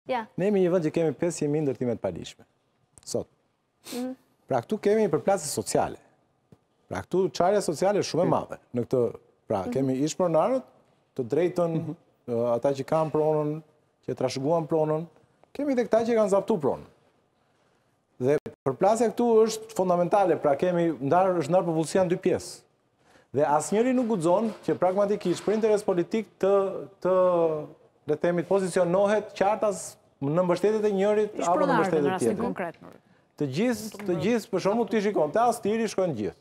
Ne jemi një vend që kemi 500.000 ndërtime të palishme. Sot. Pra këtu kemi përplasje sociale. Pra këtu çarja sociale është shumë e madhe. Në këtë, pra kemi ishpronarët, të drejtën, ata që kanë pronën, që trashëguan pronën, kemi dhe këta që kanë zaptu pronën. Dhe përplasja këtu është fundamentale, pra kemi është ndarë popullsia në dy pjesë. Dhe asnjëri nuk guxon që pragmatikisht për interes politik të le të themi pozicionohet qartas në mbështetjet e njërit apo në mbështetjet e tjetrit. Të gjithë për shembull ti shikon, te Astiri shkojnë gjithë.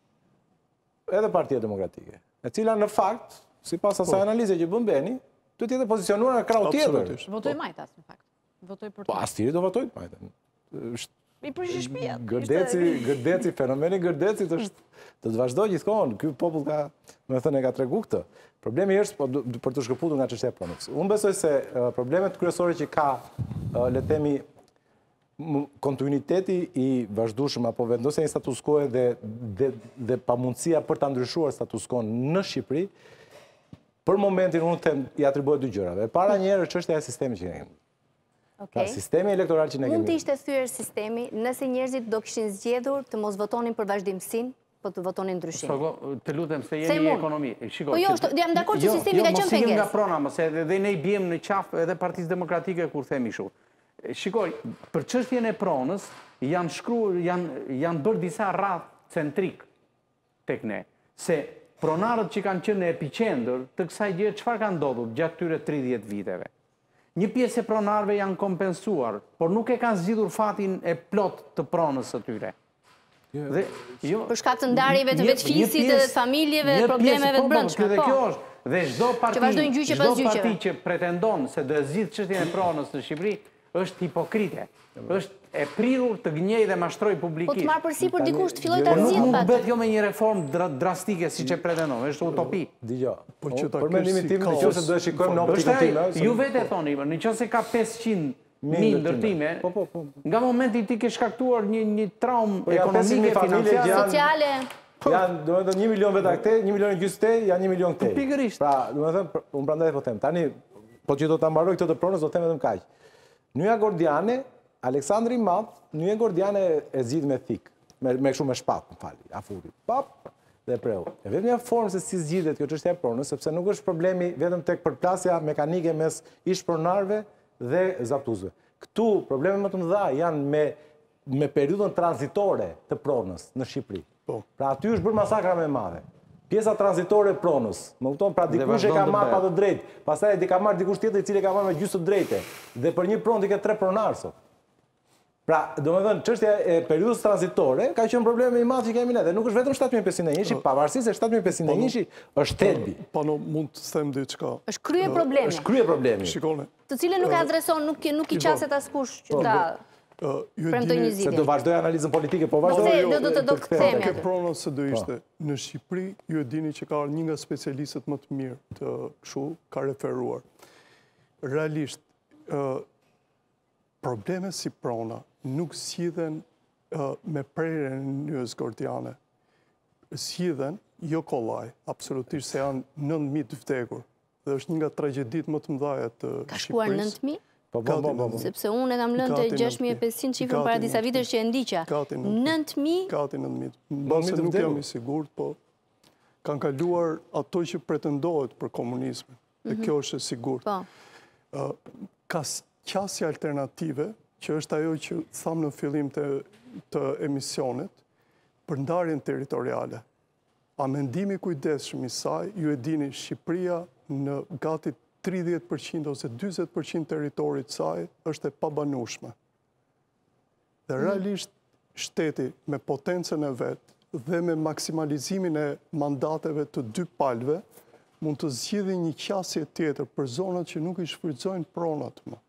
Edhe Partia Demokratike, e cila në fakt, sipas asaj analize që bën Beni, duhet të jetë pozicionuar në krau tjetër. Votoj Majtas në fakt. Votoj për. Po Astiri do votoj Majtas. I përgjigj shtëpia. Gërdeci, fenomeni Gërdecit është të vazhdoj gjithkohon. Ky popull ka, më thënë, ka tregu këtë. Problemi është për të shkëputur nga çështja e pronës. Unë besoj se problemet kryesore që ka, le të themi, kontinuiteti i vazhdueshëm apo vendosja e status quo dhe pamundësia për ta ndryshuar status quo në Shqipëri, për momentin unë them i atribuohet dy gjërave. Para një herë çështja e sistemit që kemi. Sistemi elektoral që ne kemi. Mund të ishte thyer sistemi nëse njerëzit do kishin zgjedhur të mos votonin për vazhdimsinë, po të votonin ndryshim. Të lutem se jeni ekonomi. Po jo, jam dakord që sistemi ka qenë pengesë. Mos nga prona, mos edhe ne i bjem në qafë edhe Partisë Demokratike kur themi kështu. Shikoj, për çështjen e pronës janë bërë disa radhë centrik tek ne, se pronarët që kanë qenë në epicendër të kësaj gjë çfarë ka ndodhur gjatë këtyre 30 viteve. Një pjesë e pronarëve janë kompensuar, por nuk e kanë zgjidhur fatin e plot të pronës së tyre. Për shkak të ndarjeve të vetëfisit, të familjeve, problemeve të brendshme. Dhe kjo është, dhe çdo parti që pretendon se do e zgjidh çështjen e pronës në Shqipëri është hipokrite. Është e prirur të gënjej dhe mashtroj publikisht. Po të marrë përsipër dikush të filloj ta zgjidhë. Nuk mund bëhet jo me një reformë drastike siç e pretendon, është utopi. Dgjoj. Për mendimin tim, nëse do e shikojmë në optikën time, ju vetë e thoni, nëse ka 500.000 ndërtime, nga momenti ti ke shkaktuar një traumë ekonomike, financiare, sociale. Janë, domethënë 1 milion vetë këtej, 1 milion gjysmë këtej, janë 1 milion këtej. Pikërisht. Pra, domethënë, unë prandaj po them. Tani, po që do ta mbaroj këtë të pronës, do të them vetëm kaq. Nyja Gordiane, Aleksandri i Madh, Nyja Gordiane e zgjidh me thik, me shumë me shpatë, më fali, afuri. Pap dhe preu. E vetëm një formë se si zgjidhet kjo çështja e pronës, sepse nuk është problemi vetëm tek përplasja mekanike mes ishpronarëve dhe zaptuesve. Këtu problemet më të mëdha janë me periudhën tranzitore të pronës në Shqipëri. Pra aty është bërë masakra më e madhe. Pjesa tranzitore e pronës, më kupton, pra dikush e ka marrë pa të drejtë, pastaj e ka marrë dikush tjetër i cili e ka marrë me gjysmë të drejtë. Dhe për një pronë ti ke 3 pronarë sot. Pra, domethënë, çështja e periudhës tranzitore ka qenë problemi i madh që kemi ne, dhe nuk është vetëm 7501, pavarësisht se 7501 është thelbi. Po mund të them diçka. Është krye problemi. Është krye problemi. Shikoni. Të cilën nuk e adreson, nuk i qaset askush që ta premtoj një zgjidhje. Se do vazhdoj analizën politike, po vazhdoj. Do të kthehemi aty. Ke pronën se do ishte në Shqipëri, ju e dini që ka një nga specialistët më të mirë të kështu ka referuar. Realisht, probleme si prona nuk zgjidhen me prerjen e Nyjës Gordiane. Zgjidhen jo kollaj, absolutisht se janë 9.000 të vdekur. Dhe është një nga tragjeditë më të mëdha të Shqipërisë. Ka shkuar 9.000? Sepse unë e kam lënë të 6.500 qifrën para disa vitesh që e ndiqa. 9.000? Gati 9.000. Mbase nuk jam i sigurt, po kanë kaluar ato që pretendohet për komunizmin. Dhe kjo është e sigurt. Ka qasje alternative, që është ajo që thamë në fillim të emisionit, për ndarjen territoriale. A mendimi kujdesshëm i saj, ju e dini, Shqipëria në gati 30% ose 40% teritorit saj është e pabanueshme. Dhe realisht shteti me potencën e vetë dhe me maksimalizimin e mandateve të dy palëve mund të zgjidhë një qasje tjetër për zonat që nuk i shfrytëzojnë pronat më.